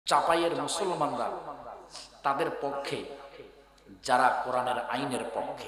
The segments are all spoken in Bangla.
চাপাইয়ের মুসলমানরা তাদের পক্ষে যারা কোরআনের আইনের পক্ষে,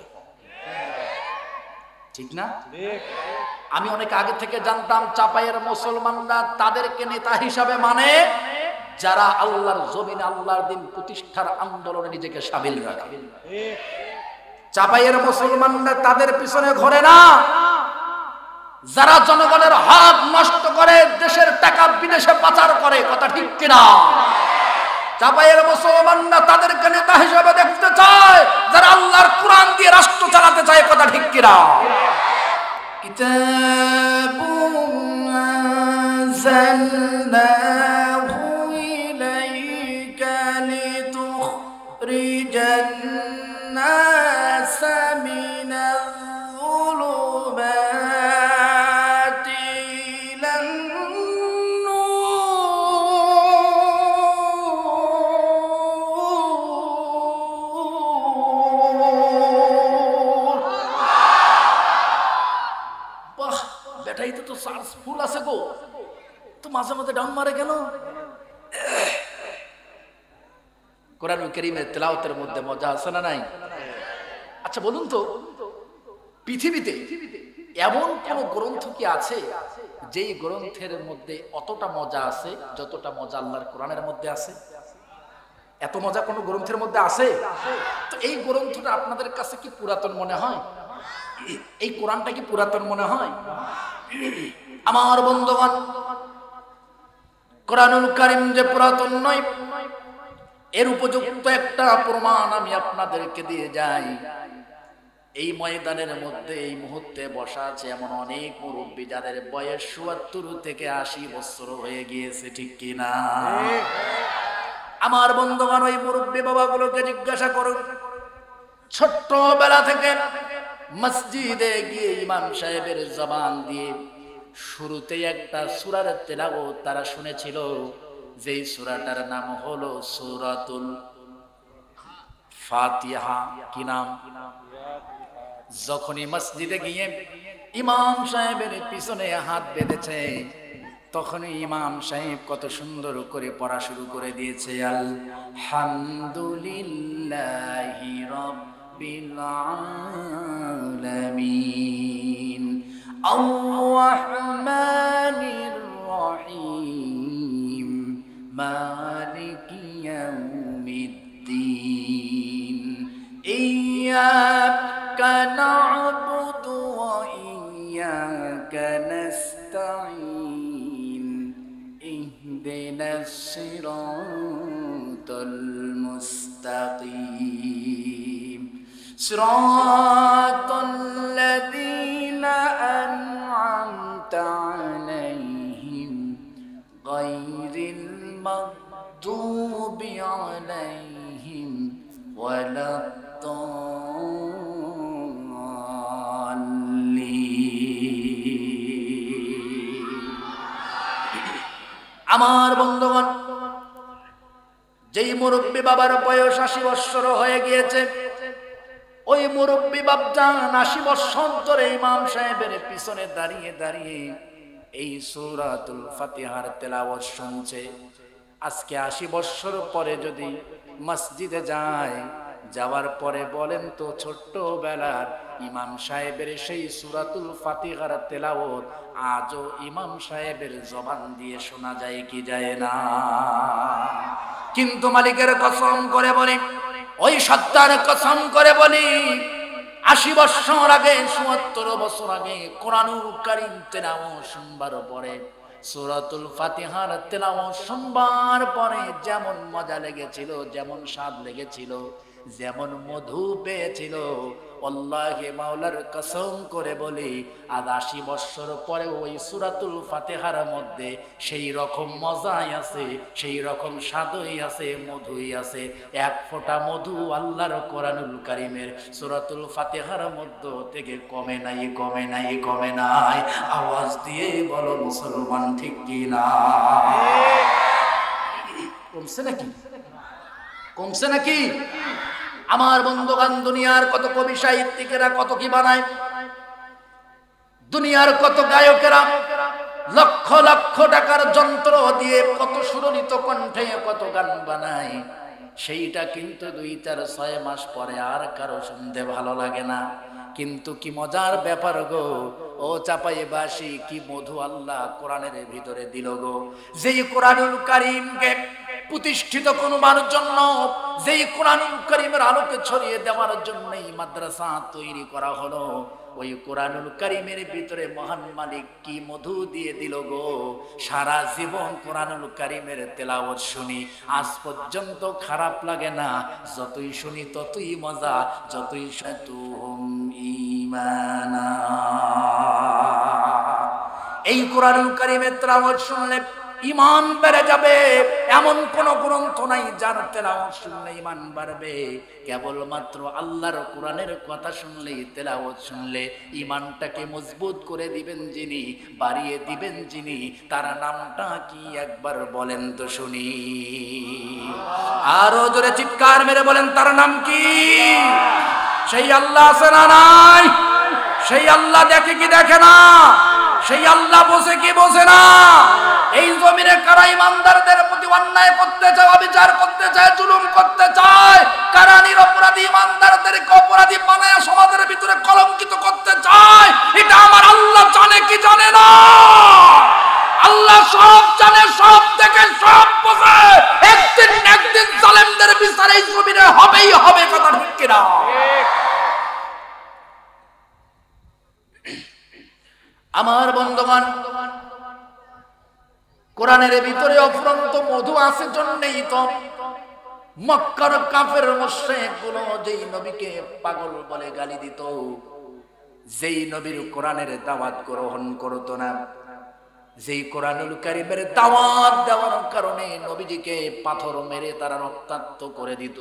ঠিক না? আমি অনেক আগে থেকে জানতাম চাপাইয়ের মুসলমানরা তাদেরকে নেতা হিসাবে মানে যারা আল্লাহর জমিনে আল্লাহর দিন প্রতিষ্ঠার আন্দোলনে নিজেকে শামিল রাখে। চাপাইয়ের মুসলমানরা তাদের পিছনে ঘোরে না যারা জনগণের হক নষ্ট করে, দেশের টাকা বিদেশে পাচার করে। কথা ঠিক কিনা? চাপাইয়ের মুসলমানরা তাদেরকে নেতা হিসেবে দেখতে চায় যারা আল্লাহর কোরআন দিয়ে রাষ্ট্র চালাতে চায়। কথা ঠিক কিনা? কিতাবুন আনজালনাহু ইলাইকা লিতুখরিজান নাস মিনাল যুলুমাতি ইলান নূর। বাহ, বেটাই তো চার্জ ফুল আছে গো, তো মাঝে মাঝে ডাউন মারে কেন? কোরআনুল কারীমের তেলাওয়াতের মধ্যে মজা আছে না নাই? আচ্ছা বলুন তো, পৃথিবীতে এমন কোন গ্রন্থ কি আছে যেই গ্রন্থের মধ্যে অতটা মজা আছে যতটা মজা আল্লাহর কোরআনের মধ্যে আছে? এত মজা কোন গ্রন্থের মধ্যে আছে? তো এই গ্রন্থটা আপনাদের কাছে কি পুরাতন মনে হয়? এই কোরআনটা কি পুরাতন মনে হয়? আমার বন্ধুগণ, কোরআনুল কারীম যে পুরাতন নয় এর উপযুক্ত একটা প্রমাণ আমি আপনাদেরকে দিয়ে যাই। এই ময়দানের মধ্যে এই মুহূর্তে বসা আছে এমন অনেক মুরব্বী যাদের বয়স ৭৪ থেকে ৮০ বছর হয়ে গিয়েছে, ঠিক কিনা? আমার বন্ধুগণ, ওই মুরব্বী বাবাগুলোকে জিজ্ঞাসা করুন, ছোট্টবেলা থেকে মসজিদে গিয়ে ইমাম সাহেবের জবান দিয়ে শুরুতে একটা সূরার তেলাওয়াত তারা শুনেছিল, যেই সূরাটার নাম হলো সূরাতুল ফাতিহা। কি নাম? যখনই মসজিদে গিয়ে ইমাম সাহেবের পিছনে হাত বেঁধেছে তখনই ইমাম সাহেব কত সুন্দর করে পড়া শুরু করে দিয়েছে, আলহামদুলিল্লাহি রাব্বিল আলামিন আর-রাহমানির রহিম মালিকি ইয়াউমিদ্দিন ইয়্যাকা না'বুদু ওয়া ইয়্যাকা নাস্তাঈন ইহদিনাস সিরাতাল মুস্তাকিম সিরাতাল লাযীনা আন'আমতা আলাইহিম গায়রিল মাগদুবি আলাইহিম ওয়ালাদ-দাল্লিন। আমার বন্ধুগণ, যেই মুরব্বী বাবার বয়স ৮০ বছর হয়ে গিয়েছে, ওই মুরব্বী বাপজান ৮০ বছর ধরে ইমাম সাহেবের পিছনে দাঁড়িয়ে দাঁড়িয়ে এই সূরাতুল ফাতিহার তেলাওয়াত শুনছে। আজকে ৮০ বছর পরে যদি মসজিদে যায়, যাওয়ার পরে বলেন তো ছোট্টবেলার ইমাম সাহেবের সেই সূরাতুল ফাতিহার তেলাওয়াত আজও ইমাম সাহেবের জবান দিয়ে শোনা যায় কি যায় না? কিন্তু মালিকের কসম করে বলি, ওই সত্তার কসম করে বলি, ৮০ বছর আগে ৭৪ বছর আগে কোরআনুল কারীম তেলাওয়াত শুনবার পরে, সূরাতুল ফাতিহার তেলাওয়াত শুনবার পরে যেমন মজা লেগেছিল, যেমন স্বাদ লেগেছিল, যেমন মধু পেয়েছিল, আল্লাহে মাওলার কসম করে বলি আজ ৮০ বছর পরে ওই সূরাতুল ফাতিহার মধ্যে সেই রকম মজাই আছে, সেই রকম স্বাদই আছে, মধুই আছে। এক ফোঁটা মধু আল্লাহর কোরআনুল কারীমের সূরাতুল ফাতিহার মধ্য থেকে কমে নাই, কমে নাই, কমে নাই। আওয়াজ দিয়ে বলো মুসলমান, ঠিক কিনা? কমছে নাকি? কমছে নাকি? আমার বন্ধুগণ, দুনিয়ার কত কবি সাহিত্যিকেরা কত কি বানায়, দুনিয়ার কত গায়কেরা লক্ষ লক্ষ টাকার যন্ত্র দিয়ে কত সুললিত কণ্ঠে কত গান বানায়, সেইটা কিন্তু 2-4-6 মাস পরে আর কারো শুনতে ভালো লাগে না। কিন্তু কি মজার ব্যাপার গো, ও চাপাইবাসী, কি মধু আল্লাহ কোরআনের ভিতরে দিল গো। যেই কোরআনুল কারীমকে প্রতিষ্ঠিত করবার জন্য, যেই কোরআনুল কারীমের আলোকে ছড়িয়ে দেওয়ার জন্য এই মাদ্রাসা তৈরি করা হলো, ওই কোরআনুল কারীমের ভিতরে মহান মালিক কি মধু দিয়ে দিল গো। সারা জীবন কোরআনুল কারীমের তেলাওয়াত শুনি, আজ পর্যন্ত খারাপ লাগে না। যতই শুনি ততই মজা, যতই শুতুম ঈমানা। এই কোরআনুল কারীমের তেলাওয়াত শুনলে ঈমান বেড়ে যাবে। এমন কোন গ্রন্থ নাই যার তেলাওয়াত শুনলে ঈমান বাড়বে। কেবলমাত্র আল্লাহর কোরআনের কথা শুনলেই, তেলাওয়াত শুনলে ঈমানটাকে মজবুত করে দিবেন যিনি, বাড়িয়ে দিবেন যিনি, তার নামটা কি একবার বলেন তো শুনি। আরো জোরে চিৎকার মেরে বলেন, তার নাম কি? সেই আল্লাহ আছে না নাই? সেই আল্লাহ দেখে কি দেখে না? সেই আল্লাহ বসে কি বসে না? এই জমিনে কারা ইমানদারদের প্রতি অন্যায় করতে চায়, অবিচার করতে চায়, জুলুম করতে চায়, কারা নিরপরাধী ইমানদারদেরকে অপরাধী বানায় সমাজের ভিতরে কলঙ্কিত করতে চায়, এটা আমার আল্লাহ জানে কি জানে না? আল্লাহ সব জানে, সব দেখে, সব বোঝে। একদিন একদিন জালেমদের বিচার এই জমিনে হবেই হবে, কথা ঠিক কিনা? আমার বন্ধুগণ, কোরআনের ভিতরে অফুরন্ত মধু আছে জন্যই তো মক্কার কাফের মুশরিকগুলো যেই নবীকে পাগল বলে গালি দিত, যেই নবীর কোরআনের দাওয়াত গ্রহণ করত না, যেই কোরআনুল কারীমের দাওয়াত দেওয়ার কারণে নবীজিকে পাথর মেরে তারা রক্তাক্ত করে দিত,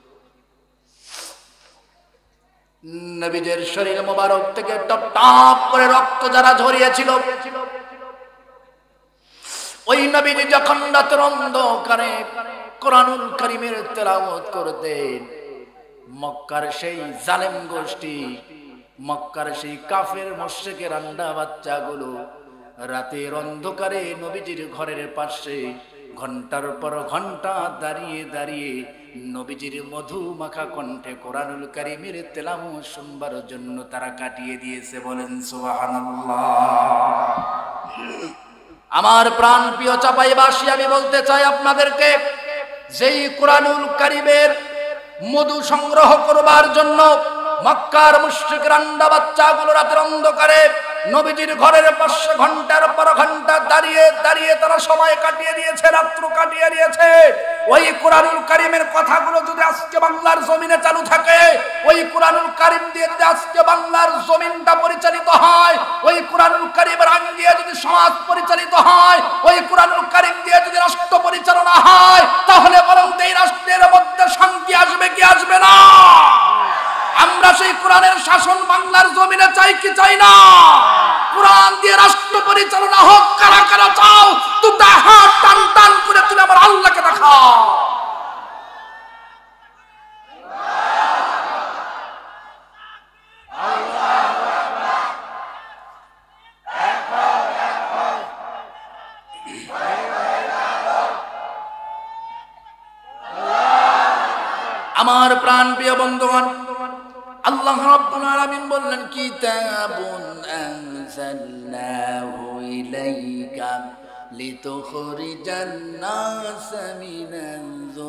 নবীদের শরীর মোবারক থেকে টপ টপ করে রক্ত যারা ঝরিয়েছিল, ওই নবীজি যখন রাতের অন্ধকারে কোরআনুল কারীমের তেলাওয়াত করতেন, মক্কার সেই জালেম গোষ্ঠী, মক্কার সেই কাফের মুশরিকের আন্ডা বাচ্চাগুলো রাতের অন্ধকারে নবীজির ঘরের পাশে ঘন্টার পর ঘন্টা দাঁড়িয়ে দাঁড়িয়ে নবীজির মধু মাখা কণ্ঠে কোরআনুল কারীমের তেলাওয়াত শুনবার জন্য তারা কাটিয়ে দিয়েছে। বলেন সুবহানাল্লাহ। আমার প্রাণ প্রিয় চাপাইবাসী, আমি বলতে চাই আপনাদেরকে, যেই কোরআনুল কারীমের মধু সংগ্রহ করবার জন্য মক্কার মুশরিক রান্ডা বাচ্চাগুলো রাতের অন্ধকারে নবীজির ঘরের পাশে ঘন্টার পর ঘন্টা দাঁড়িয়ে দাঁড়িয়ে তারা সময় কাটিয়ে দিয়েছে, রাত্র কাটিয়ে দিয়েছে, ওই কোরআনুল কারীমের কথাগুলো যদি আজকে বাংলার জমিনে চালু থাকে, ওই কোরআনুল কারীম দিয়ে যদি আজকে বাংলার জমিনটা পরিচালিত হয়, ওই কোরআনুল কারীমের আইন দিয়ে যদি সমাজ পরিচালিত হয়, ওই কোরআনুল কারীম দিয়ে যদি রাষ্ট্র পরিচালনা হয়, তাহলে বরং এই রাষ্ট্রের মধ্যে শান্তি আসবে কি আসবে না? আমরা সেই কোরআনের শাসন বাংলার জমিনে চাই কি চাই না? কোরআন দিয়ে রাষ্ট্র পরিচালনা হোক, কারা কারা চাও? দুটা হাত টান টান করে তুমি আমার আল্লাহকে দেখাও। আমার প্রাণ প্রিয় বন্ধুগণ, আল্লাহ রাব্বুল আলামিন বললেন, কিতাবুন আনজালনাহু ইলাইকা লিতুখরিজান নাস মিনাজ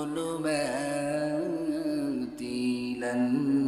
যুলুমাতি ইলান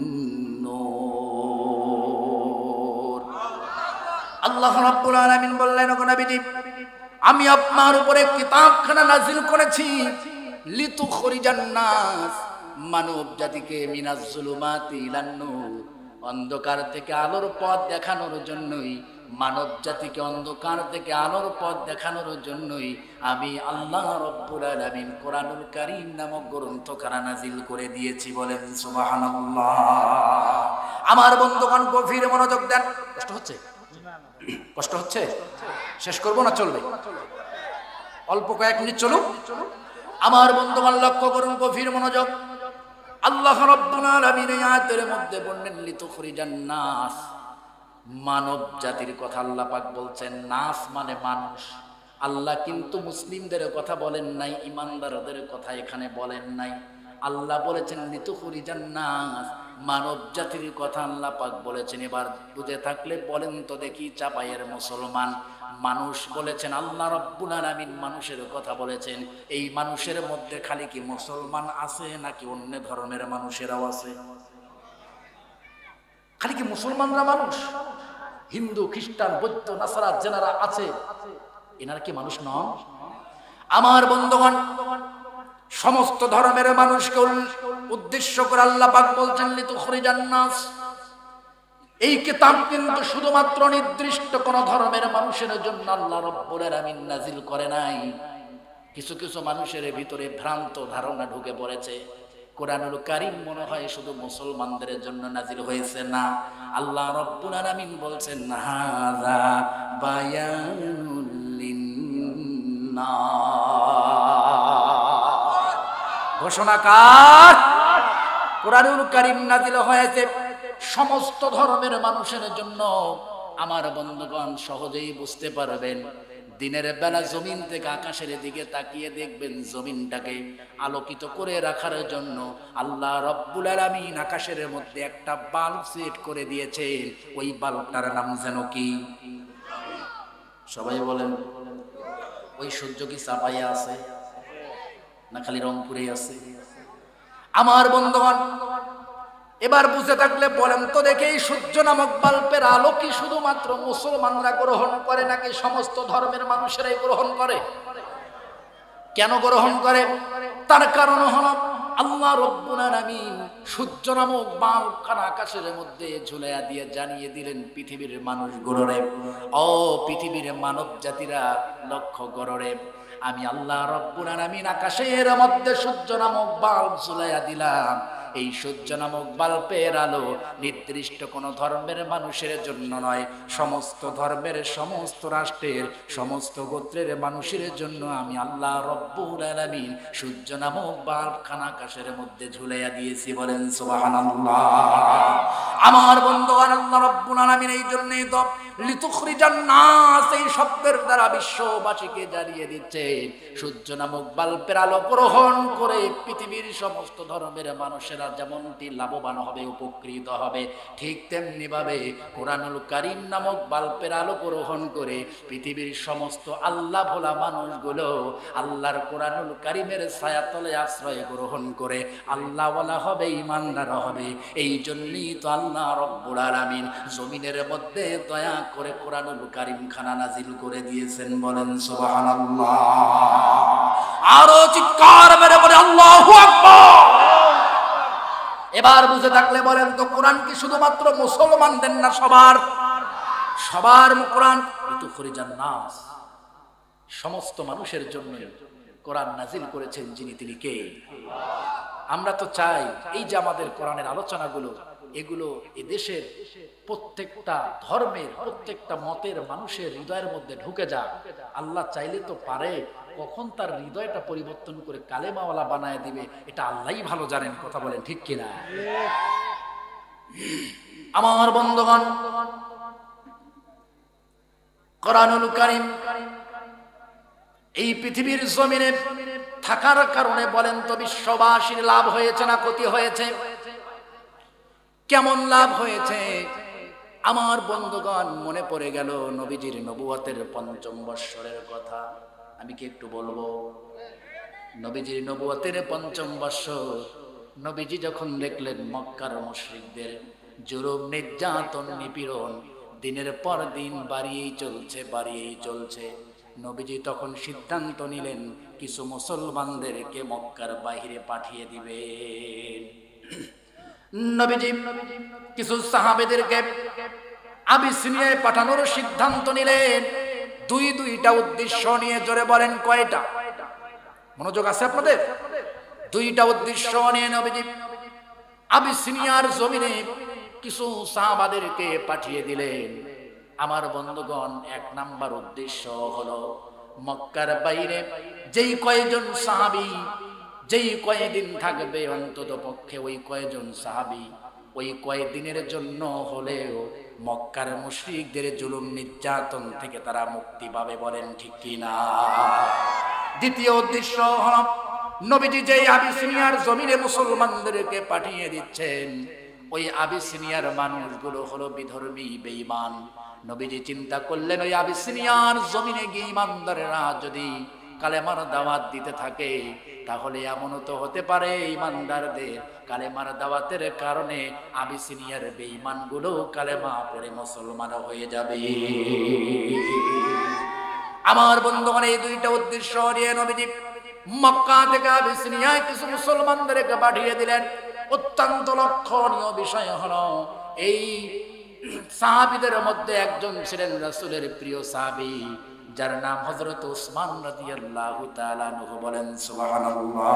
নূর। আল্লাহ রাব্বুল আলামিন বললেন, ওগো নবীজি, আমি আপনার উপরে কিতাবখানা নাযিল করেছি লিতুখরিজান নাস, মানব জাতিকে মিনাজ যুলুমাতি ইলান নূর, অন্ধকার থেকে আলোর পথ দেখানোর জন্যই, মানব জাতিকে অন্ধকার থেকে আলোর পথ দেখানোর জন্যই আমি আল্লাহ রাব্বুল আলামিন কোরআনুল কারীম নামক গ্রন্থখানা নাযিল করে দিয়েছি। বলেন সুবহানাল্লাহ। আমার বন্ধুগণ, গভীর মনোযোগ দেন। কষ্ট হচ্ছে? কষ্ট হচ্ছে? শেষ করব না চলবে? অল্প কয়েক মিনিট চলুক। আমার বন্ধুগণ, লক্ষ্য করুন, গভীর মনোযোগ। আল্লাহ রাব্বুল আলামিন এই আয়াতের মধ্যে বললেন লিতুখরিজান নাস, মানব জাতির কথা আল্লাহ পাক বলছেন, নাস মানে মানুষ। আল্লাহ কিন্তু মুসলিমদের কথা বলেন নাই, ইমানদারদের কথা এখানে বলেন নাই। আল্লাহ বলেছেন লিতুখরিজান নাস, মানব জাতির কথা আল্লাহ পাক বলেছেন। এবার বুঝে থাকলে বলেন তো দেখি, চাপাইয়ের মুসলমান মানুষ বলেছেন, আল্লাহ রাব্বুল আলামিন মানুষের কথা বলেছেন। এই মানুষের মধ্যে খালি কি মুসলমান আছে নাকি অন্য ধর্মের মানুষেরাও আছে? খালি কি মুসলমানরা মানুষ? হিন্দু, খ্রিস্টান, বৌদ্ধ, নাসারা যারা আছে এনারা কি মানুষ নন? আমার বন্ধুগণ, সমস্ত ধর্মের মানুষকে উদ্দেশ্য করে আল্লাহ পাক বলছেন লিতুখরিজান নাস। এই কিতাব কিন্তু শুধুমাত্র নির্দিষ্ট কোন ধর্মের মানুষের জন্য আল্লাহ রাব্বুল আলামিন নাজিল করে নাই। কিছু কিছু মানুষের ভিতরে ভ্রান্ত ধারণা ঢুকে পড়েছে, কোরআনুল কারীম মনে হয় শুধু মুসলমানদের জন্য নাজিল হয়েছে। না, আল্লাহ রাব্বুল আলামিন বলছেন হাযা বায়ানুল লিন্নাস। ঘোষণাকার কোরআনুল কারীম নাজিল হয়েছে সমস্ত ধর্মের মানুষের জন্য। আমার বন্ধুগণ সহজেই বুঝতে পারবেন, দিনের বেলা জমিন থেকে আকাশের দিকে তাকিয়ে দেখবেন জমিনটাকে আলোকিত করে রাখার জন্য আল্লাহ রাব্বুল আলামিন আকাশের মধ্যে একটা বাল্ব সেট করে দিয়েছেন। ওই বাল্বটার নাম যেন কি? সবাই বলেন। ওই সূর্য কি চাপাইয়া আছে না খালি রংপুরে আছে? আমার বন্ধুগণ, এবার বুঝে থাকলে বলেন তো দেখে, এই সূর্য নামক বাল্বের আলো কি শুধুমাত্র মুসলমানরা গ্রহণ করে নাকি সমস্ত ধর্মের মানুষেরাই গ্রহণ করে? কেন গ্রহণ করে? তার কারণ হলো আল্লাহ রাব্বুল আলামিন সূর্য নামক বাল্বখানা আকাশের মধ্যে ঝুলাইয়া দিয়ে জানিয়ে দিলেন পৃথিবীর মানুষগুলোরে, ও পৃথিবীর মানব জাতিরা লক্ষ্য কররে, আমি আল্লাহ রাব্বুল আলামিন আকাশের মধ্যে সূর্য নামক বাল্ব ঝুলাইয়া দিলাম। এই সূর্য নামক বাল্বের আলো নির্দিষ্ট কোন ধর্মের মানুষের জন্য নয়, সমস্ত ধর্মের, সমস্ত রাষ্ট্রের, সমস্ত গোত্রের মানুষের জন্য আমি আল্লাহ রাব্বুল আলামিন সূর্য নামক বাল্বখানা আকাশের মধ্যে ঝুলাইয়া দিয়েছি। বলেন সুবহানাল্লাহ। আমার বন্ধুগণ, আল্লাহ রাব্বুল আলামিন এই জন্যই তো লিতুখরিজান নাস এই শব্দের দ্বারা বিশ্ববাসীকে জানিয়ে দিচ্ছে, সূর্য নামক বাল্বের আলো গ্রহণ করে পৃথিবীর সমস্ত ধর্মের মানুষেরা যেমনটি লাভবান হবে, উপকৃত হবে, ঠিক তেমনি ভাবে কোরআনুল কারীম নামক বাল্বের আলো গ্রহণ করে পৃথিবীর সমস্ত আল্লাহ ভোলা মানুষগুলো আল্লাহর কোরআনুল কারীমের ছায়াতলে আশ্রয় গ্রহণ করে আল্লাহওয়ালা হবে, ঈমানদার হবে। এই জন্যই তো আল্লাহ রাব্বুল আলামিন জমিনের মধ্যে দয়া করে কোরআনুল কারীম খানা নাজিল করে দিয়েছেন। বলেন সুবহানাল্লাহ। আরো চিৎকার মেরে বলে আল্লাহু আকবার। এবার বুঝে থাকলে বলেন তো, কোরআন কি শুধুমাত্র মুসলমানদের না সবার? সবার কোরআন লিতুখরিজান নাস, সমস্ত মানুষের জন্য কোরআন নাজিল করেছেন যিনি, তিনি কে? আমরা তো চাই এই যে আমাদের কোরআনের আলোচনাগুলো, এগুলো এদেশের প্রত্যেকটা ধর্মের, প্রত্যেকটা মতের মানুষের হৃদয়ের মধ্যে ঢুকে যাক। আল্লাহ চাইলে তো পারে কখন তার হৃদয়টা পরিবর্তন করে কালেমাওয়ালা বানায় দিবে, এটা আল্লাহই ভালো জানেন। কথা বলেন ঠিক কিনা? আমার বন্ধুগণ, কোরআনুল কারীম এই পৃথিবীর জমিনে থাকার কারণে বলেন তো বিশ্ববাসীর লাভ হয়েছে না ক্ষতি হয়েছে? কেমন লাভ হয়েছে? আমার বন্ধুগণ, মনে পড়ে গেল নবীজির নবুয়তের ৫ম বৎসরের কথা। আমি কি একটু বলবো? নবীজির নবুয়তের ৫ম বৎসর, নবীজি যখন দেখলেন মক্কার মুশরিকদের জুলুম, নির্যাতন, নিপীড়ন দিনের পর দিন বাড়িয়েই চলছে, নবীজি তখন সিদ্ধান্ত নিলেন কিছু মুসলমানদেরকে মক্কার বাইরে পাঠিয়ে দিবেন। নবীজি কিছু সাহাবেদেরকে আবিসিনিয়ায় পাঠানোর সিদ্ধান্ত নিলেন। দুইটা উদ্দেশ্য নিয়ে। জোরে বলেন কয়টা? মনোযোগ আছে আপনাদের? দুইটা উদ্দেশ্য নিয়ে নবীজি আবিসিনিয়ার জমিনে কিছু সাহাবাদেরকে পাঠিয়ে দিলেন। আমার বন্ধুগণ, ১ নাম্বার উদ্দেশ্য হলো মক্কার বাইরে যেই কয়েকজন সাহাবী যেই কয়েকদিন থাকবে, অন্তত পক্ষে ওই কয়েকজন সাহাবী ওই কয়েকদিনের জন্য হলেও মক্কার মুশরিকদের জুলুম নির্যাতন থেকে তারা মুক্তি পাবে, বলেন ঠিক কিনা? দ্বিতীয় উদ্দেশ্য হলো নবীজি যে আবিসিনিয়ার জমিনে মুসলমানদেরকে পাঠিয়ে দিচ্ছেন, ওই আবিসিনিয়ার মানুষগুলো হলো বিধর্মী, বেঈমান। নবীজি চিন্তা করলেন ওই আবিসিনিয়ার জমিনে গিয়ে ইমানদারেরা যদি কালেমার দাওয়াত দিতে থাকে, তাহলে এমনও তো হতে পারে ইমানদারদের কালেমার দাওয়াতের কারণে আবিসিনিয়ার বেঈমানগুলো কালেমা পড়ে মুসলমান হয়ে যাবে। আমার বন্ধুগণ, এই দুইটা উদ্দেশ্য নিয়ে নবীজি মক্কা থেকে আবিসিনিয়ায় কিছু মুসলমানদেরকে পাঠিয়ে দিলেন। অত্যন্ত লক্ষণীয় বিষয় হলো এই সাহাবীদের মধ্যে একজন ছিলেন রাসূলের প্রিয় সাহাবী, যার নাম হযরত উসমান রাদিয়াল্লাহু তাআলা আনহু, বলেন সুবহানাল্লাহ।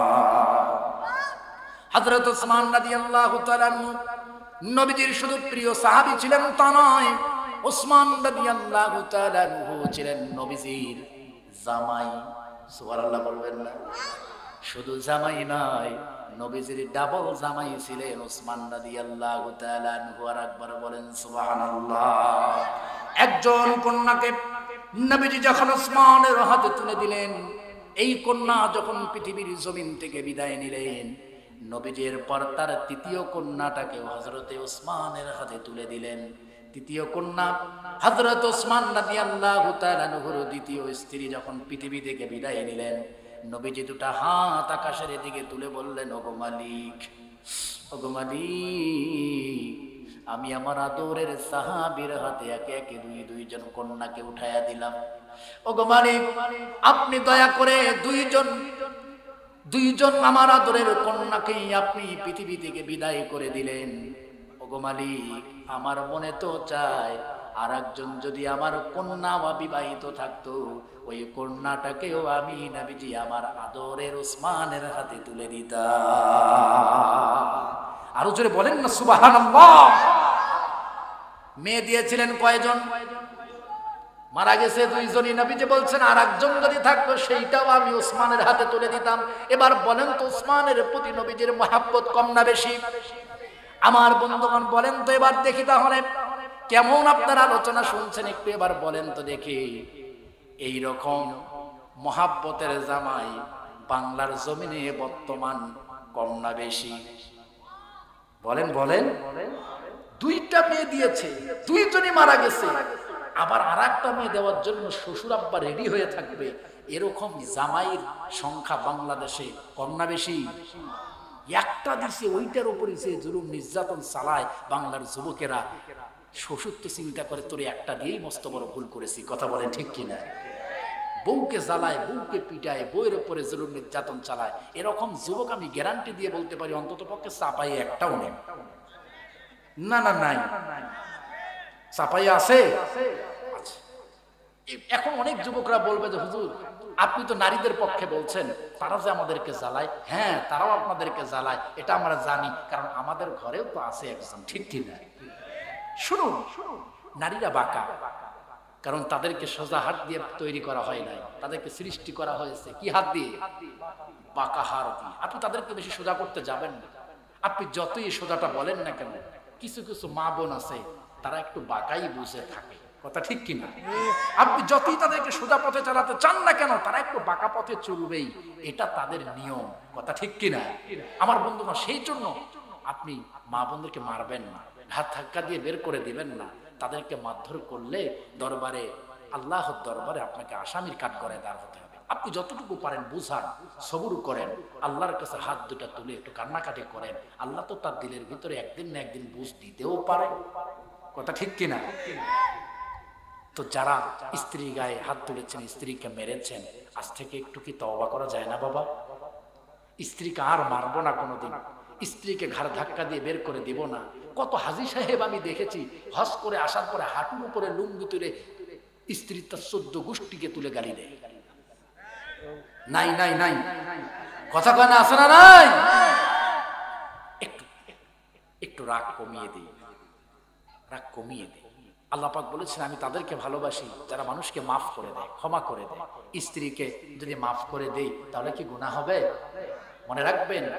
হযরত উসমান রাদিয়াল্লাহু তাআলা আনহু নবীজির শুধু প্রিয় সাহাবী ছিলেন তা নয়, উসমান রাদিয়াল্লাহু তাআলা আনহু ছিলেন নবীজির জামাই। সুবহানাল্লাহ বলবেন না? শুধু জামাই নয়, নবীজির ডাবল জামাই ছিলেন উসমান রাদিয়াল্লাহু তাআলা আনহু। আর একবার বলেন সুবহানাল্লাহ। একজন কন্যাকে নবীজি যখন উসমানের হাতে তুলে দিলেন, এই কন্যা যখন পৃথিবীর জমিন থেকে বিদায় নিলেন, নবীজির পর তার তৃতীয় কন্যাটাকে হযরতে উসমানের হাতে তুলে দিলেন। তৃতীয় কন্যা হযরত উসমান রাদিয়াল্লাহু তাআলা আনহুর দ্বিতীয় স্ত্রী যখন পৃথিবী থেকে বিদায় নিলেন, নবীজি দুটা হাত আকাশের দিকে তুলে বললেন, ওগো মালিক, ওগো মালিক, আমি আমার আদরের সাহাবীর হাতে একে একে দুইজন কন্যাকে উঠাইয়া দিলাম। ওগো মালিক, আপনি দয়া করে দুইজন আমার আদরের কন্যাকেই আপনি পৃথিবী থেকে বিদায় করে দিলেন। ওগো মালিক, আমার মনে তো চায় আর একজন যদি আমার কন্যা অবিবাহিত থাকতো, ওই কন্যাটাকেও আমি নবীজি আমার আদরের উসমানের হাতে তুলে দিতাম। আরো জোরে বলেন না সুবহানাল্লাহ। মেয়ে দিয়েছিলেন কয়জন? মারা গেছে দুইজনই। নবীজি বলছেন আর একজন যদি থাকতো সেইটাও আমি উসমানের হাতে তুলে দিতাম। এবার বলেন তো উসমানের প্রতি নবীজির মহব্বত কম না বেশি? আমার বন্ধুগণ বলেন তো এবার দেখি তাহলে কেমন আপনারা আলোচনা শুনছেন, একটু এবার বলেন তো দেখি। এই রকম মহাব্বতের জামাই বাংলার জমিনে বর্তমান কম না বেশি? বলেন বলেন। দুইটা মেয়ে দিয়েছে, দুইজনই মারা গেছে, আবার আর একটা মেয়ে দেওয়ার জন্য শ্বশুর আব্বা রেডি হয়ে থাকবে, এরকম জামাইয়ের সংখ্যা বাংলাদেশে কম না বেশি? একটা দিছে ওইটার উপরে যে জুলুম নির্যাতন চালায় বাংলার যুবকেরা, শ্বশুর তো চিন্তা করে তোরে একটা দিয়েই মস্ত বড় ভুল করেছি। কথা বলেন ঠিক কিনা? বউকে জ্বালায়, বউকে পিটায়, বউয়ের উপরে জুলুম নির্যাতন চালায়, এরকম যুবক আমি গ্যারান্টি দিয়ে বলতে পারি অন্তত পক্ষে চাপাই একটাও নেই। না না নাই, চাপাই আছে। এখন অনেক যুবকরা বলবে যে হুজুর আপনি তো নারীদের পক্ষে বলছেন, তারা যে আমাদেরকে জ্বালায়। হ্যাঁ, তারাও আপনাদেরকে জ্বালায়, এটা আমরা জানি, কারণ আমাদের ঘরেও তো আছে একজন। ঠিক ঠিক না? শুনুন, নারীরা বাঁকা, কারণ তাদেরকে সোজা হাত দিয়ে তৈরি করা হয় নাই, তাদেরকে সৃষ্টি করা হয়েছে কি হাত দিয়ে? বাঁকা হাত দিয়ে। আপনি তাদেরকে বেশি সোজা করতে যাবেন না। আপনি যতই সোজাটা বলেন না কেন, কিছু কিছু মা বোন আছে তারা একটু বাঁকাই বুঝে থাকে। কথা ঠিক কিনা? আপনি যতই তাদেরকে সোজা পথে চালাতে চান না কেন, তারা একটু বাঁকা পথে চলবেই, এটা তাদের নিয়ম। কথা ঠিক কিনা? আমার বন্ধুরা, সেই জন্য আপনি মা বোনদেরকে মারবেন না, হাত ধাক্কা দিয়ে বের করে দিবেন না। তাদেরকে মারধর করলে দরবারে, আল্লাহর দরবারে আপনাকে আসামির কাঠ করে দাঁড় হতে হবে। আপনি যতটুকু পারেন বুঝান, সবুর করেন, আল্লাহর কাছে হাত দুটা তুলে একটু কান্নাকাটি করেন। আল্লাহ তো তার দিলের ভিতরে একদিন না একদিন বুঝ দিতেও পারে। কথা ঠিক কিনা? তো যারা স্ত্রী গায়ে হাত তুলেছেন, স্ত্রীকে মেরেছেন, আজ থেকে একটু কি তওবা করা যায় না বাবা? স্ত্রীকে আর মারবো না কোনোদিন, স্ত্রীকে ঘাড় ধাক্কা দিয়ে বের করে দিব না। কত হাজী সাহেব আমি দেখেছি হজ করে আসার পরে হাঁটুর উপরে লুঙ্গি তুলে স্ত্রীর তার 14 গোষ্ঠীকে তুলে গালি দেয়। নাই নাই নাই, কথা কয় না, আছে না নাই? একটু একটু রাগ কমিয়ে দিই, রাগ কমিয়ে দিই। আল্লাহ পাক বলেছেন আমি তাদেরকে ভালোবাসি যারা মানুষকে মাফ করে দেয়, ক্ষমা করে দেয়। স্ত্রীকে যদি মাফ করে দেই তাহলে কি গুনাহ হবে? মনে রাখবেন,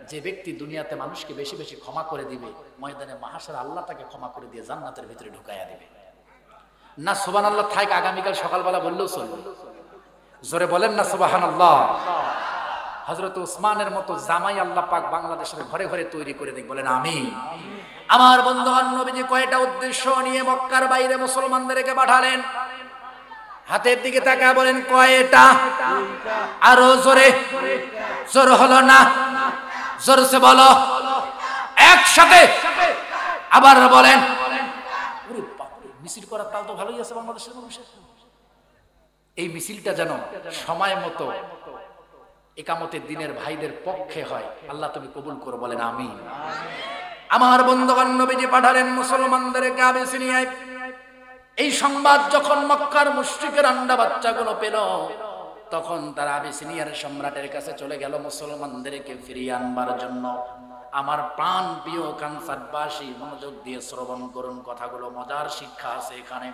যে ব্যক্তি দুনিয়াতে মানুষকে বেশি বেশি ক্ষমা করে দিবে, ময়দানে মাহশার আল্লাহ তাকে ক্ষমা করে দিয়ে জান্নাতের ভিতরে ঢুকাইয়া দিবে। না সুবহানাল্লাহ থাক, আগামীকাল সকালবেলা বললেও চলবে। জোরে বলেন না সুবহানাল্লাহ। হযরত উসমানের মতো জামাই আল্লাহ পাক বাংলাদেশের ঘরে ঘরে তৈরি করে দেখ, বলেন আমিন। আমার বন্ধুগণ, নবীজি কয়টা উদ্দেশ্য নিয়ে মক্কার বাইরে মুসলমানদেরকে পাঠালেন? হাতের দিকে তাকায় বলেন কয়টা? আরো জোরে, জোর হলো না, জোরসে বলো, একসাথে আবার বলেন। মিছিল করার তাও তো ভালোই আছে বাংলাদেশের মানুষের। এই মিছিলটা যেন সময় মতো একামতের দিনের ভাইদের পক্ষে হয়, আল্লাহ তুমি কবুল করো, বলেন আমিন। আমার বন্ধুগণ, নবীজি পাঠালেন মুসলমানদেরকে আবিসিনিয়ায়। এই সংবাদ যখন মক্কার মুশরিকের আন্ডা বাচ্চাগুলো পেল, তখন তারা আবিসিনিয়ার সম্রাটের কাছে চলে গেল মুসলমানদেরকে ফিরিয়ে আনবার জন্য। আমার প্রাণ প্রিয় কানসাটবাসী, মনোযোগ দিয়ে শ্রবণ করুন কথাগুলো, মজার শিক্ষা আছে এখানে।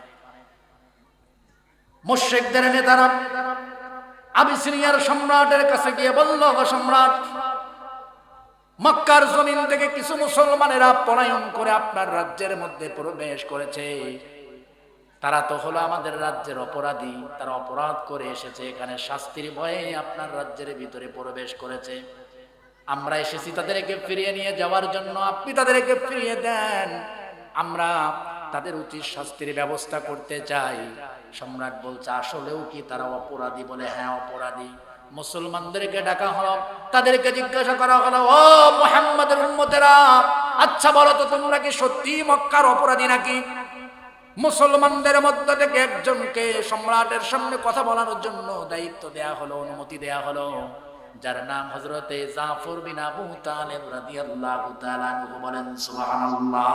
মুশরিকদের নেতারা আবিসিনিয়ার সম্রাটের কাছে গিয়ে বলল, সম্রাট, মক্কার জমিন থেকে কিছু মুসলমানেরা পলায়ন করে আপনার রাজ্যের মধ্যে প্রবেশ করেছে। তারা তো হলো আমাদের রাজ্যের অপরাধী, তারা অপরাধ করে এসেছে, এখানে শাস্তির ভয়ে আপনার রাজ্যের ভিতরে প্রবেশ করেছে। আমরা এসেছি তাদেরকে ফিরিয়ে নিয়ে যাওয়ার জন্য, আপনি তাদেরকে ফিরিয়ে দেন, আমরা তাদের উচিত শাস্তির ব্যবস্থা করতে চাই। সম্রাট বলছে, আসলেও কি তারা অপরাধী? বলে হ্যাঁ অপরাধী। মুসলমানদেরকে ডাকা হলো, তাদেরকে জিজ্ঞাসা করা হলো, ও মুহাম্মাদের উম্মতেরা, আচ্ছা বলো তো, তোমরা কি সত্যি মক্কার অপরাধী নাকি? মুসলমানদের মধ্য থেকে একজনকে সম্রাটের সামনে কথা বলার জন্য দায়িত্ব দেয়া হলো, অনুমতি দেয়া হলো, যার নাম হযরতে জাফর বিন আবু তালেব রাদিয়াল্লাহু তাআলা আনহু। বলেন সুবহানাল্লাহ।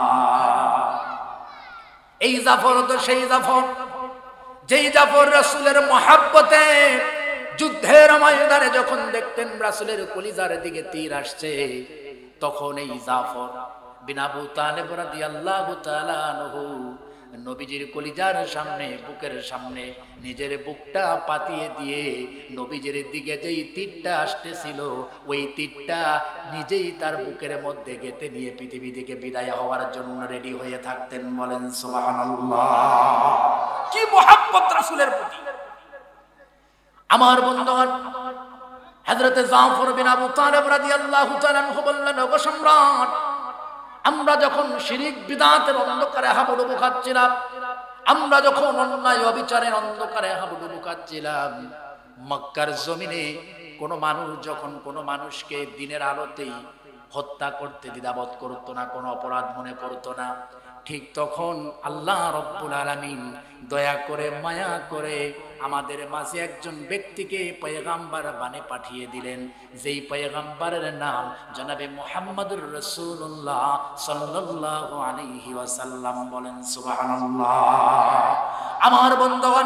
এই জাফর তো সেই জাফর, যেই জাফর রাসূলের মহব্বতে যুদ্ধের ময়দানে যখন দেখতেন রাসূলের কলিজার দিকে তীর আসছে, তখন এই জাফর বিন আবু তালেব রাদিয়াল্লাহু তাআলা আনহু নবীজির কলিজার সামনে, বুকের সামনে নিজের বুকটা পাতিয়ে দিয়ে নবীজির দিকে যেই তীরটা আসতেছিল, ওই তীরটা নিজেই তার বুকের মধ্যে গেঁথে নিয়ে পৃথিবী থেকে বিদায় হওয়ার জন্য রেডি হয়ে থাকতেন। বলেন সুবহানাল্লাহ। কি মুহাব্বত রাসূলের প্রতি! আমার বন্ধুগণ, হযরতে জাফর বিন আবু তালেব রাদিয়াল্লাহু তাআলা আনহু বললেন, ওগো সম্রাট, আমরা যখন শিরিক বিদআতের অন্ধকারে হাবুডুবু খাচ্ছিলাম, আমরা যখন অন্যায় অবিচারের অন্ধকারে হাবুডুবু খাচ্ছিলাম, মক্কার জমিনে কোনো মানুষ যখন কোনো মানুষকে দিনের আলোতেই হত্যা করতে দ্বিধাবোধ করতো না, কোনো অপরাধ মনে করতো না, ঠিক তখন আল্লাহ রব্বুল আলামিন দয়া করে মায়া করে আমাদের মাঝে একজন ব্যক্তিকে পয়গাম্বার বানে পাঠিয়ে দিলেন, যেই পয়গাম্বারের নাম জনাবে মুহাম্মদুর রাসূলুল্লাহ সাল্লাল্লাহু আলাইহি ওয়াসাল্লাম। বলেন সুবহানাল্লাহ। আমার বন্ধুগণ,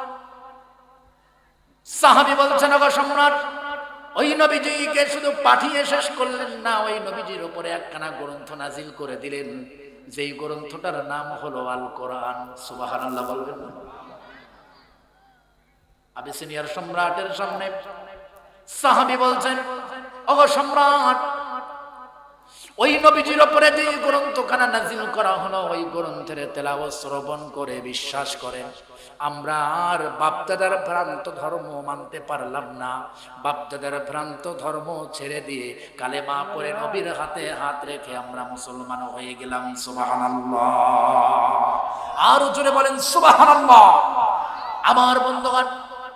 সাহাবী বলছেন, ওগো সম্রাট, ওই নবীজিকে শুধু পাঠিয়ে শেষ করলেন না, ওই নবীজির উপরে একখানা গ্রন্থ নাজিল করে দিলেন, যেই গ্রন্থটার নাম হলো আল কোরআন। সুবহানাল্লাহ বলবেন। আবিসিনিয়ার সম্রাটের সামনে সাহাবী বলছেন, ওগো সম্রাট, ওই নবীজির উপরে যে গ্রন্থখানা নাজিল করা হলো, ওই গ্রন্থের তেলাওয়াত শ্রবণ করে বিশ্বাস করেন, আমরা আর বাপদাদার ভ্রান্ত ধর্ম মানতে পারলাম না, বাপদাদার ভ্রান্ত ধর্ম ছেড়ে দিয়ে কালেমা পড়ে নবীর হাতে হাত রেখে আমরা মুসলমান হয়ে গেলাম। সুবহানাল্লাহ। আর জোরে বলেন সুবহানাল্লাহ। আমার বন্ধুগণ,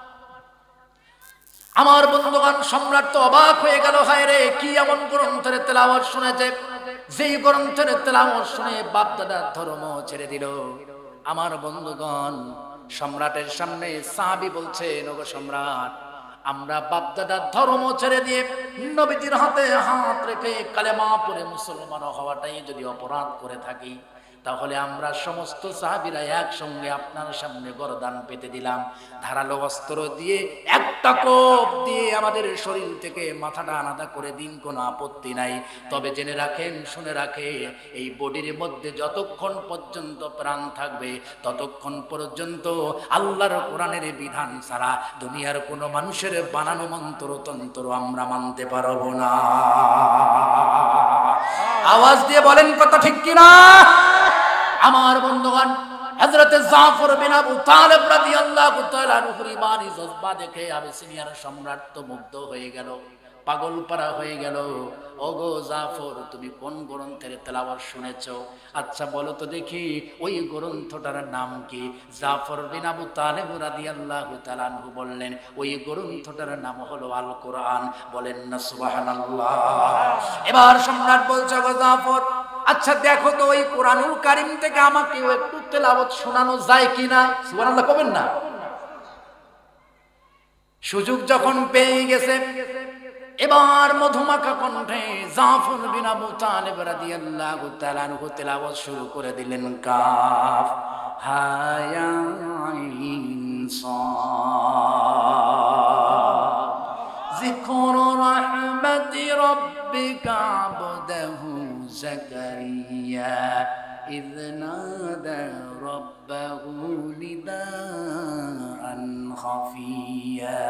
আমার বন্ধুগণ, সম্রাট তো অবাক হয়ে গেল, হায় রে, কি এমন গ্রন্থের তেলাওয়াত শুনেছে, যেই গ্রন্থের তেলাওয়াত শুনে বাপ দাদার ধর্ম ছেড়ে দিল। আমার বন্ধুগণ, সম্রাটের সামনে সাহাবী বলছেন, ওগো সম্রাট, আমরা বাপ দাদার ধর্ম ছেড়ে দিয়ে নবীজির হাতে হাত রেখে কালেমা পড়ে মুসলমান হওয়াটাই যদি অপরাধ করে থাকি, তাহলে আমরা সমস্ত সাহাবীরা একসঙ্গে আপনার সামনে গর্দান পেতে দিলাম, ধারালো অস্ত্র দিয়ে একটা কোপ দিয়ে আমাদের শরীর থেকে মাথাটা আলাদা করে দিন, কোনো আপত্তি নাই। তবে জেনে রাখেন, শুনে রাখে, এই বডির মধ্যে যতক্ষণ পর্যন্ত প্রাণ থাকবে, ততক্ষণ পর্যন্ত আল্লাহর কোরআনের বিধান ছাড়া দুনিয়ার কোনো মানুষের বানানো মন্ত্র তন্ত্র আমরা মানতে পারবো না। আওয়াজ দিয়ে বলেন কথা ঠিক কিনা? আমার বন্ধুগণ, হযরত জাফর বিন আবু তালেব রাদিয়াল্লাহু তাআলা আনহুর ঈমানি জজবা দেখে আবিসিনিয়ার সম্রাট তো মুগ্ধ হয়ে গেল, পাগল পারা হয়ে গেল। ওগো জাফর, তুমি কোন গ্রন্থের তেলাওয়াত শুনেছো? আচ্ছা বলো তো দেখি, ওই গ্রন্থটার নাম কি? জাফর বিন আবু তালেব রাদিয়াল্লাহু তাআলা আনহু বললেন, ওই গ্রন্থটার নাম হলো আল কোরআন। বলেন না সুবহানাল্লাহ। এবার সম্রাট বলছে, ওগো জাফর, আচ্ছা দেখো তো ওই কোরআনুল কারীম থেকে আমাকেও একটু তেলাওয়াত শোনানো যায় কিনা? সুবহানাল্লাহ কবেন না? সুযোগ যখন পেয়ে গেছে, এবার মধুমাখা কণ্ঠে জাফর বিন আবু তালেব রাদিয়াল্লাহু তাআলা আনহু তেলাওয়াত শুরু করে দিলেন। কাফ হা ইয়া আইন সাদ যিকরু রাহমাতি রাব্বিকা আবদাহু যাকারিয়া ইয নাদা রাব্বাহু নিদাআন খাফিয়া।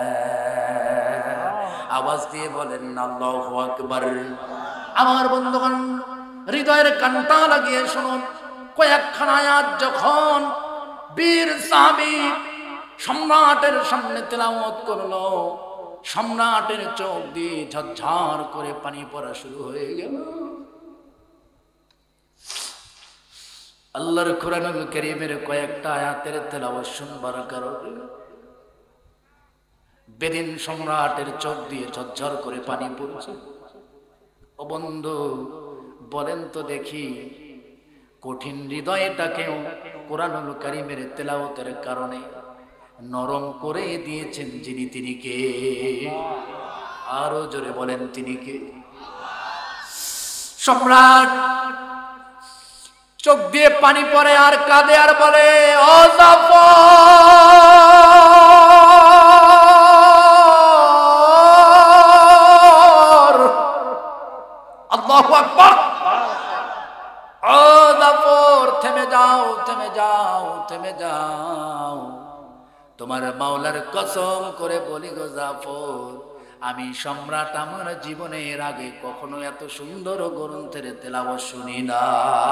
আওয়াজ দিয়ে বলেন আল্লাহু আকবার। আমার বন্ধুগণ, হৃদয়ের কানটা লাগিয়ে শুনুন, কয়েকখানা আয়াত যখন বীর সাহাবী সম্রাটের সামনে তেলাওয়াত করলো, সম্রাটের চোখ দিয়ে ঝরঝর করে পানি পড়া শুরু হয়ে গেল। আল্লাহর কোরআনুল কারীমের কয়েকটা আয়াতের তেলাওয়াত শুনবার কারণে বেদিন সম্রাটের চোখ দিয়ে ঝরঝর করে পানি পড়ছে। ও বন্ধু, বলেন তো দেখি, কঠিন হৃদয়টাকেও কোরআনুল কারীমের তেলাওয়াতের কারণে নরম করে দিয়েছেন যিনি, তিনি কে? আরো জোরে বলেন, তিনি কে? সম্রাট চোখ দিয়ে পানি পড়ে আর কাঁদে আর বলে, ও জাফর, আল্লাহু আকবার, ও জাফর, থেমে যাও, থেমে যাও, থেমে যাও। তোমার মাওলার কসম করে বলি গো জাফর, আমি সম্রাট আমার জীবনের আগে কখনো এত সুন্দর গ্রন্থের তেলাওয়াত শুনি না।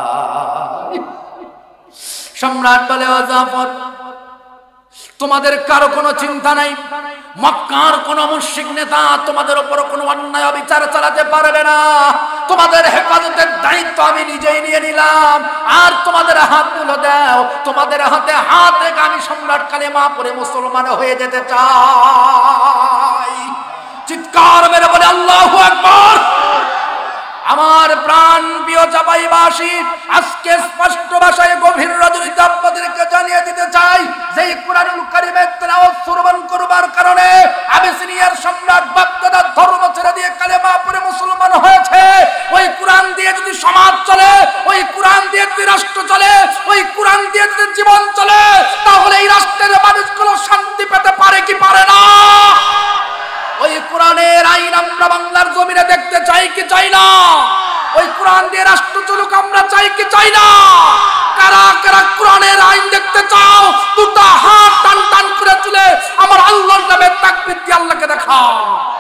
সম্রাট বলে, ও জাফর, তোমাদের কারো কোনো চিন্তা নাই, মক্কার কোন মুশরিক নেতা তোমাদের উপর কোনো অন্যায় অবিচার চালাতে পারবে না। তোমাদের হেফাজতের দায়িত্ব আমি নিজেই নিয়ে নিলাম। আর তোমাদের হাতগুলো দাও, তোমাদের হাতে হাত রেখে আমি সম্রাট কালেমা পড়ে মুসলমান হয়ে যেতে চাই। চিৎকার মেরে বলে আল্লাহু আকবার। আমার প্রাণ প্রিয় চাপাইবাসী, আজকে স্পষ্ট ভাষায় গভীর রজনীতে আপনাদেরকে জানিয়ে দিতে চাই যে কোরআনুল কারীমের তেলাওয়াত শ্রবণ করবার কারণে আবিসিনিয়ার সম্রাট বাগদাদ ধর্ম ছেড়ে দিয়ে কালেমা পড়ে মুসলমান হয়েছে। ওই কোরআন দিয়ে যদি সমাজ চলে, ওই কোরআন দিয়ে যদি রাষ্ট্র চলে, ওই কোরআন দিয়ে যদি জীবন চলে, তাহলে এই রাষ্ট্রের মানুষগুলো শান্তি পেতে পারে কি পারে না? ওই কোরআনের আইন আমরা বাংলার জমিনে দেখতে চাই কি চাই না? ওই কোরআন দিয়ে রাষ্ট্র চলুক আমরা চাই কি চাই না? কারা কারা কোরআনের আইন দেখতে চাও? দুটো হাত টান টান করে তুলে আমার আল্লাহর নামে তাকবীর দিয়ে আল্লাহকে দেখাও।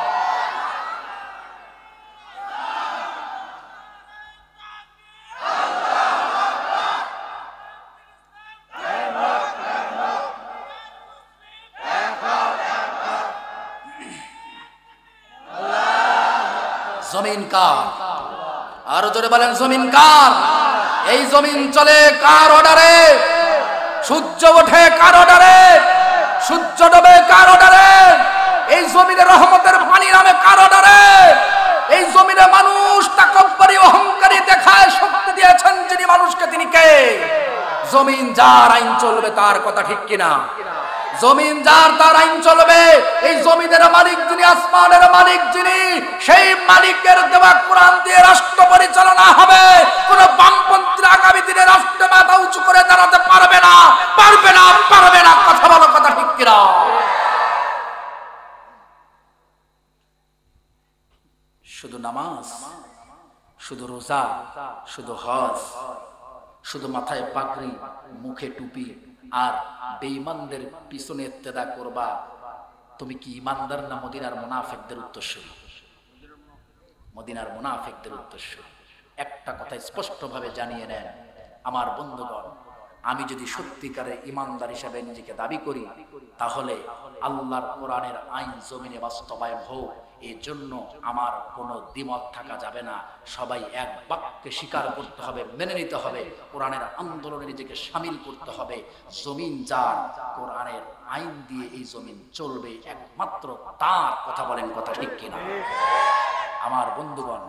জমিন কার? আরো জোরে বলেন, জমিন কার? এই জমিন চলে কার অর্ডারে? সূর্য ওঠে কার অর্ডারে? সূর্য ডোবে কার অর্ডারে? এই জমিনে রহমতের পানি নামে কার অর্ডারে? এই জমিনে মানুষ তাকব্বরি অহংকারী দেখায় শক্তি দিয়েছেন যিনি মানুষকে, তিনি কে? জমিন যার আইন চলবে তার কথা ঠিক কিনা? জমিন যার, তার আইন চলবে। এই জমিনের মালিক যিনি, আসমানের মালিক যিনি, সেই মালিকের দেওয়া কোরআন দিয়ে রাষ্ট্র পরিচালনা হবে। কোন বামপন্থী আগামী দিনে রাষ্ট্র মাথা উঁচু করে দাঁড়াতে পারবে না, পারবে না, পারবে না। কথা বলো, কথা ঠিক কিনা? শুধু নামাজ, শুধু রোজা, শুধু হজ, শুধু মাথায় পাগড়ি, মুখে টুপি আর বেঈমানদের পিছনে ইত্তেদা করবা, তুমি কি ইমানদার না মদিনার মুনাফিকদের উত্তরসূরি? মদিনার মুনাফিকদের উত্তরসূরি। একটা কথা স্পষ্টভাবে জানিয়ে নেন আমার বন্ধুগণ, আমি যদি সত্যিকারের ইমানদার হিসাবে নিজেকে দাবি করি, তাহলে আল্লাহর কোরআনের আইন জমিনে বাস্তবায়ন হোক, এই জন্য আমার কোনো দ্বিমত থাকা যাবে না। সবাই এক বাক্যে স্বীকার করতে হবে, মেনে নিতে হবে, কোরআনের আন্দোলনে নিজেকে সামিল করতে হবে। জমিন যার, কোরআনের আইন দিয়ে এই জমিন চলবে, একমাত্র তার। কথা বলেন, কথা ঠিক কিনা? আমার বন্ধুগণ,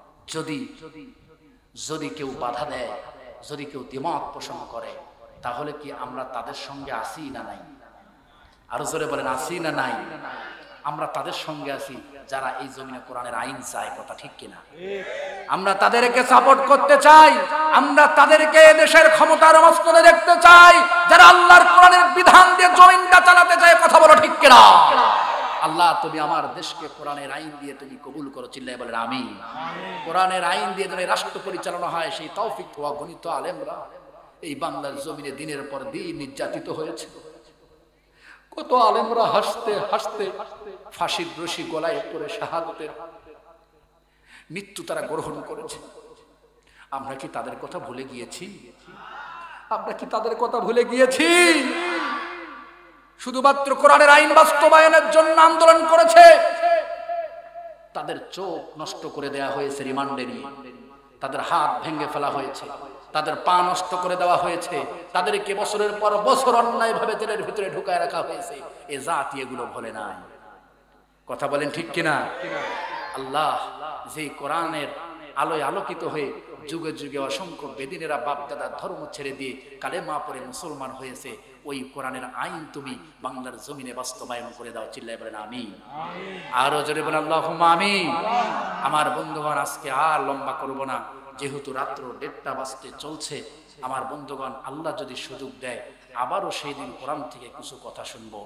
যদি কেউ বাধা দেয়, যদি কেউ দ্বিমত পোষণ করে, তাহলে কি আমরা তাদের সঙ্গে আছি না নাই? আরো জোরে বলেন, আছি না নাই? আমরা তাদের সঙ্গে আছি যারা এই জমিনে কোরআনের আইন চায়। কথা ঠিক কিনা? আমরা তাদেরকে সাপোর্ট করতে চাই, আমরা তাদেরকে দেশের ক্ষমতার মস্তলে দেখতে চাই, যারা আল্লাহর কোরআনের বিধান দিয়ে জমিনটা চালাতে চায়। কথা বলো ঠিক কিনা? আল্লাহ, তুমি আমার দেশকে কোরআনের আইন দিয়ে তুমি কবুল করো। চিল্লায় বলেন আমিন। কোরআনের আইন দিয়ে যদি রাষ্ট্র পরিচালনা হয়, সেই তৌফিক হওয়া গণিত আলেমরা এই বাংলার জমিনে দিনের পর দিন নির্যাতিত হয়েছে। কত আলেমরা হাসতে হাসতে ফাঁসির রশি গলায় পড়ে শাহাদাতের মৃত্যু তারা গ্রহণ করেছে। আমরা কি তাদের কথা ভুলে গিয়েছি? আমরা কি তাদের কথা ভুলে গিয়েছি? শুধুমাত্র কোরআনের আইন বাস্তবায়নের জন্য আন্দোলন করেছে, তাদের চোখ নষ্ট করে দেওয়া হয়েছে রিমান্ডে নিয়ে, তাদের হাত ভেঙে ফেলা হয়েছে, তাদের পা নষ্ট করে দেওয়া হয়েছে, তাদেরকে বছরের পর বছর অন্যায়ভাবে জেলের ভিতরে ঢুকায় রাখা হয়েছে। এ জাতি এগুলো ভুলে নাই। কথা বলেন ঠিক কিনা? আল্লাহ যে কোরআনের আলোয় আলোকিত হয়ে যুগে যুগে অসংখ্য বেদিনেরা বাপদাদার ধর্ম ছেড়ে দিয়ে কালেমা পড়ে মুসলমান হয়েছে, ওই কোরআনের আইন তুমি বাংলার জমিনে বাস্তবায়ন করে দাও। চিল্লায় বলেন আমিন। আরো জোরে বলেন আল্লাহুম্মা আমিন। আমার বন্ধুগণ, আজকে আর লম্বা করব না, যেহেতু রাত্র 1:30 বাজতে চলছে। আমার বন্ধুগণ, আল্লাহ যদি সুযোগ দেয়, আবারও সেই দিন কোরআন থেকে কিছু কথা শুনবো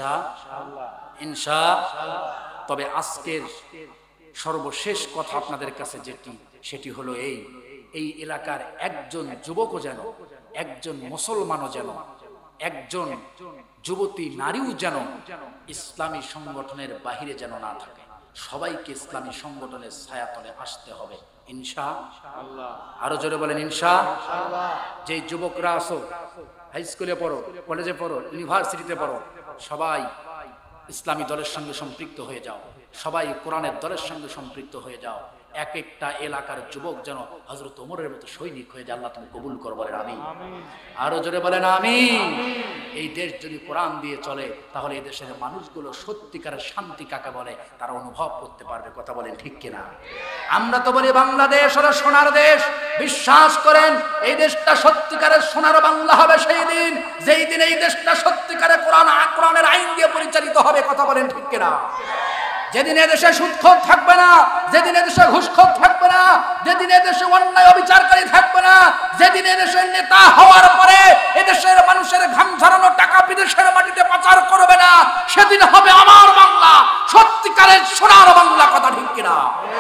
ইনশাআল্লাহ। তবে আজকের সর্বশেষ কথা আপনাদের কাছে সেটি হলো এই এলাকার একজন যুবকও যেন, একজন মুসলমানও যেন, একজন যুবতী নারীও যেন ইসলামী সংগঠনের বাহিরে যেন না থাকে। সবাইকে ইসলামী সংগঠনের ছায়াতলে আসতে হবে ইনশাআল্লাহ। আরো জোরে বলেন ইনশাআল্লাহ। যে যুবকরা আছো, হাই স্কুলে পড়ো, কলেজে পড়ো, ইউনিভার্সিটিতে পড়ো, সবাই ইসলামী দলের সঙ্গে সম্পৃক্ত হয়ে যাও, সবাই কোরআনের দলের সঙ্গে সম্পৃক্ত হয়ে যাও। এক একটা এলাকার যুবক যেন হযরত ওমরের মতো সৈনিক হয়ে যায়। আল্লাহ তুমি কবুল করো, বলেন আমিন। আরো জোরে বলেন আমিন। এই দেশ যদি কোরআন দিয়ে চলে, তাহলে এই দেশের মানুষগুলো সত্যিকারের শান্তি কাকে বলে তারা অনুভব করতে পারবে। কথা বলেন ঠিক কিনা? আমরা তো বলি বাংলাদেশ হলো সোনার দেশ। বিশ্বাস করেন, এই দেশটা সত্যিকারের সোনার বাংলা হবে সেই দিন, যেই দিন এই দেশটা সত্যিকারের কোরআনের আইন দিয়ে পরিচালিত হবে। কথা বলেন ঠিক কিনা? যেদিন এদেশে সুদখোর থাকবে না, যেদিন এদেশে ঘুষখোর থাকবে না, যেদিন এদেশে অন্যায় অবিচারকারী থাকবে না, যেদিন এদেশের নেতা হওয়ার পরে এদেশের মানুষের ঘাম ঝরানো টাকা বিদেশের মাটিতে পাচার করবে না, সেদিন হবে আমার বাংলা, সত্যিকারের সোনার বাংলা। কথা ঠিক কিনা?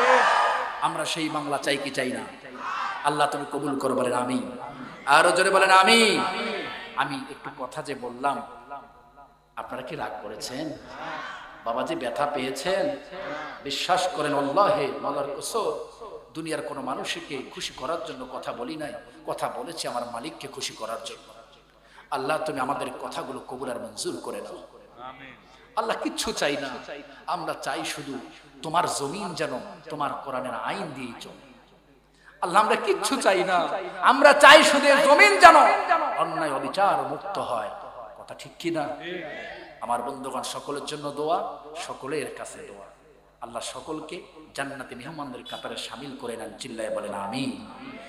আমরা সেই বাংলা চাই কি চাই না? আল্লাহ তুমি কবুল করো, বলেন আমিন। আরো জোরে বলেন আমিন। আমি একটু কথা যে বললাম, আপনারা কি রাগ করেছেন? বাবাজি ব্যথা পেয়েছেন? বিশ্বাস করেন, আল্লাহে মাওলার কসম, দুনিয়ার কোনো মানুষকে খুশি করার জন্য কথা বলি নাই, কথা বলেছি আমার মালিককে খুশি করার জন্য। আল্লাহ তুমি আমাদের কথাগুলো কবুল আর মঞ্জুর করে নাও। আল্লাহ কিচ্ছু চাই না, আমরা চাই শুধু তোমার জমিন যেন তোমার কোরআনের আইন দিয়ে চলে। আল্লাহ আমরা কিচ্ছু চাই না, আমরা চাই শুধু জমিন যেন অন্যায় অবিচার মুক্ত হয়। কথা ঠিক কিনা? আমার বন্ধুগণ, সকলের জন্য দোয়া, সকলের কাছে দোয়া। আল্লাহ সকলকে জান্নাতে মেহমানদের কাতারে শামিল করে নেন। চিল্লায় বলেন আমিন।